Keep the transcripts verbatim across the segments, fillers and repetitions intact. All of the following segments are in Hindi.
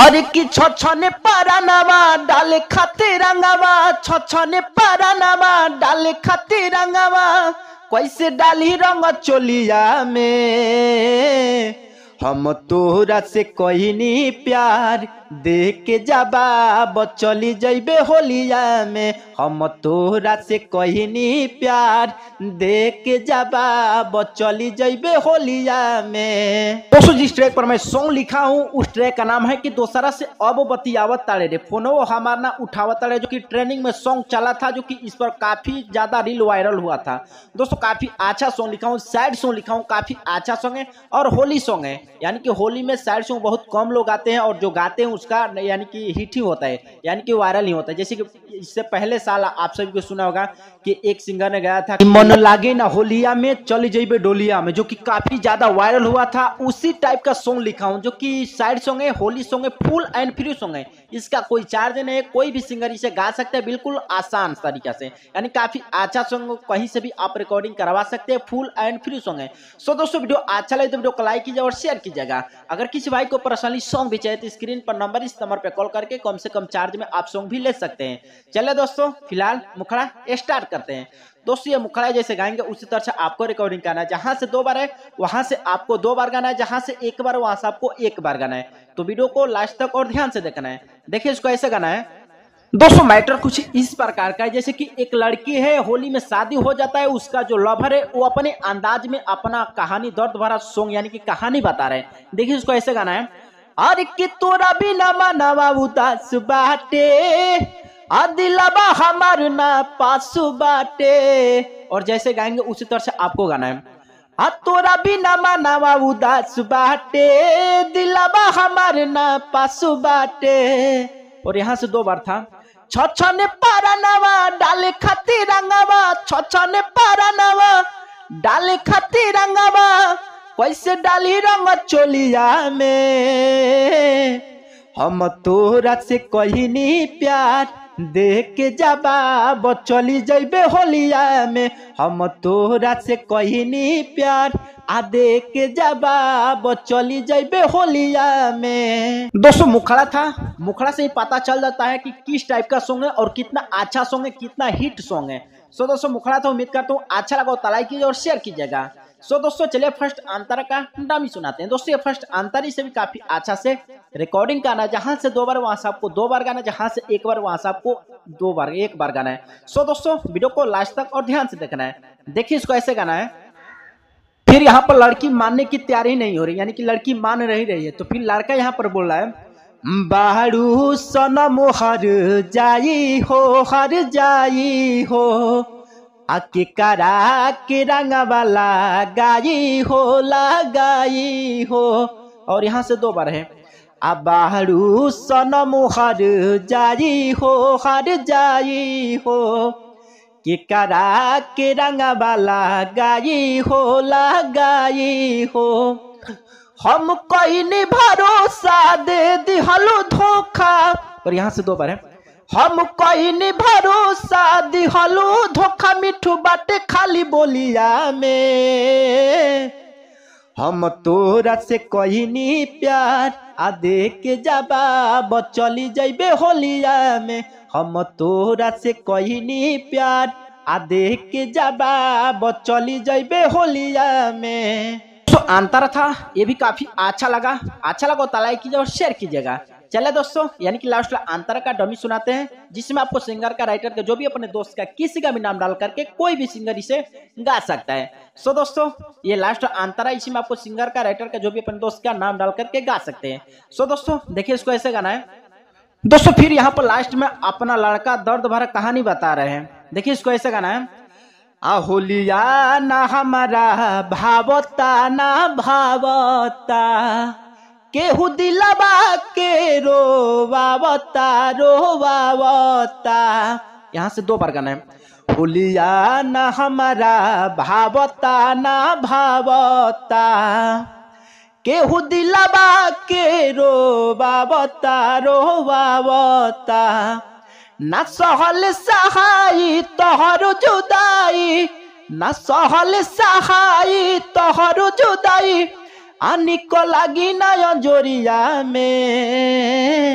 अरे की छछने पारानावा डाले खाते रंगावा, छछने पारानावा डाले खाते रंगावा, कैसे डाली रंग चोलिया में। हम तोरा से कहनी प्यार दे के जवाब चली जैबे होलिया में। हम तोरा से कहनी प्यार दे के जवाब चली जैबे होलिया में। दोस्तों जिस ट्रैक पर मैं सॉन्ग लिखा हूँ उस ट्रैक का नाम है कि दोसरा से अब बतियावत तारे रे, फोनो हमारा ना उठावत तारे, जो कि ट्रेंडिंग में सॉन्ग चला था, जो कि इस पर काफी ज्यादा रील वायरल हुआ था। दोस्तों काफी अच्छा सॉन्ग लिखा हूँ, सैड सॉन्ग लिखा हूँ, काफी अच्छा सॉन्ग है और होली सॉन्ग है। यानी कि होली में सैड सॉन्ग बहुत कम लोग गाते हैं और जो गाते हैं उसका यानी कि हिट ही होता है, यानी कि वायरल ही होता है। जैसे कि इससे पहले साल आप सभी को सुना होगा कि एक सिंगर ने गाया था मन लागे ना होलिया में चली जइबे डोलिया में, जो कि काफी ज्यादा वायरल हुआ था। उसी टाइप का सॉन्ग लिखा हूं जो कि सैड सॉन्ग है, होली सॉन्ग है, फुल एंड फ्री सॉन्ग है। इसका कोई चार्ज नहीं है, कोई भी सिंगर इसे गा सकते हैं बिल्कुल आसान तरीका से। यानी काफी अच्छा सॉन्ग, कहीं से भी आप रिकॉर्डिंग करवा सकते हैं, फुल एंड फ्री सॉन्ग है। सो दोस्तों वीडियो अच्छा लगे तो वीडियो को लाइक कीजिए और शेयर कीजिएगा। अगर किसी भाई को पर्सनली सॉन्ग भी चाहिए तो स्क्रीन पर नंबर इस नंबर पे कॉल करके कम से कम चार्ज में आप सॉन्ग भी ले सकते हैं। चलिए दोस्तों फिलहाल मुखड़ा स्टार्ट करते हैं। दोस्तों ये मुखड़ा जैसे गाएंगे उसी तरह से आपको रिकॉर्डिंग करना है। जहां से दो बार है वहां से आपको दो बार गाना है, जहां से एक बार वहां से आपको एक बार गाना है। तो वीडियो को लास्ट तक और ध्यान से देखना है। देखिए इसको ऐसे गाना है। दोस्तों मैटर कुछ इस प्रकार का है, जैसे कि एक लड़की है, होली में शादी हो जाता है, उसका जो लवर है वो अपने अंदाज में अपना कहानी, दर्द भरा सॉन्ग यानी कि कहानी बता रहे हैं। देखिए इसको ऐसे गाना है। अरे कि तोरा बिना मनवा उदास बाटे, आ दिलवा हमार ना पासु बाटे। और जैसे गाएंगे उसी तरह से आपको गाना है। आ तोरा बिना मनवा उदास बाटे, दिलवा हमार ना पासु बाटे। और यहाँ से दो बार था। छछने पारानावा डाले खाती रंगावा, छछने पारानावा डाले खाती रंगावा, कैसे डाली रंग चोलिया में। हम तोरा से कहनी प्यार दे के जवाब चली जइबे होलिया में। हम तोरा से कहनी प्यार आ दे के जवाब चली जइबे होलिया में। दोस्तों मुखड़ा था, मुखड़ा से ही पता चल जाता है कि किस टाइप का सॉन्ग है और कितना अच्छा सॉन्ग है, कितना हिट सॉन्ग है। सो दोस्तों मुखड़ा था, उम्मीद करता हूँ अच्छा लगा तो लाइक कीजिए और शेयर कीजिएगा। सो दोस्तों चलिए फर्स्ट अंतरा का डामी सुनाते हैं। दोस्तों ये फर्स्ट अंतरी से भी काफी अच्छा से रिकॉर्डिंग करना है, जहां से दो बार वहां से आपको दो बार गाना है, जहां से एक बार वहां से आपको दो बार एक बार गाना है। सो दोस्तों वीडियो को लास्ट तक और ध्यान से देखना है। देखिए इसको ऐसे गाना है। फिर यहाँ पर लड़की मानने की तैयारी नहीं हो रही, यानी कि लड़की मान रही रही है, तो फिर लड़का यहाँ पर बोल रहा है बारू सनम हर जाई हो, हर जाई हो, आके करा के रंगा वाला गाई हो, लगाई हो। और यहाँ से दो बार है। अब बारू सनम हर जाई हो, हर जाई हो, के करा के रंगा वाला गाई हो, लगाई हो। हम कहनी भरोसा दे दिहलो धोखा। और यहाँ से दो बार है। हम कहनी भरोसा दिहलो धोखा, मिठू बाटे खाली बोलिया में। हम तोरा से कहनी प्यार आ दे के जवाब चली जइबे होलिया में। हम तोरा से कहनी प्यार आ दे के जवाब चली जइबे होलिया में। तो अंतर था, ये भी काफी अच्छा लगा। अच्छा लगा तो लाइक कीजिए और शेयर कीजिएगा। चले दोस्तों यानी कि लास्ट अंतर का डमी सुनाते हैं, जिसमें आपको सिंगर का, राइटर का, जो भी अपने दोस्त का, किसी का भी नाम डाल करके कोई भी सिंगर इसे गा सकता है। सो दोस्तों ये लास्ट अंतर है, इसी में आपको सिंगर का, राइटर का, जो भी अपने दोस्त का नाम डाल करके गा सकते हैं। सो दोस्तों देखिए इसको ऐसे गाना है। दोस्तों फिर यहाँ पर लास्ट में अपना लड़का दर्द भरा कहानी बता रहे हैं। देखिए इसको ऐसे गाना है। आ होलिया ना हमारा भावता ना भावता, केहू दिलवा के रोवावता रोवावता। यहाँ से दो बार गाना है। होलिया ना हमारा भावता ना भावता, केहू दिलवा के रोवावता रोवावता। ना सहल सहाई तोहर जुदाई, ना सहल सहाई तोहर जुदाई, आनी को लगी ना जोरिया में।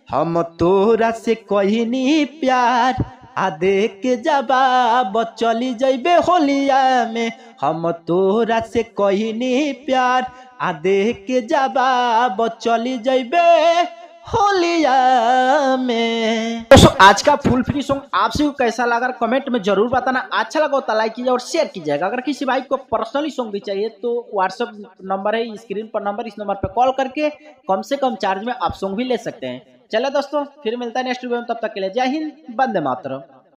हम तोरा से कहनी प्यार आ दे के जवाब चली जइबे होलिया में। हम तोरा से कहनी प्यार आ दे के जवाब चली जइबे होलिया में। दोस्तों आज का फुल फ्री सॉन्ग आपसे कैसा लगा कमेंट में जरूर बताना। अच्छा लगा तो लाइक कीजिए और शेयर कीजिएगा। अगर किसी भाई को पर्सनली सॉन्ग भी चाहिए तो व्हाट्सएप नंबर है स्क्रीन पर नंबर, इस नंबर पर कॉल करके कम से कम चार्ज में आप सॉन्ग भी ले सकते हैं। चले दोस्तों फिर मिलता है नेक्स्ट वीडियो में, तब तक के लिए जय हिंद, वंदे मातरम।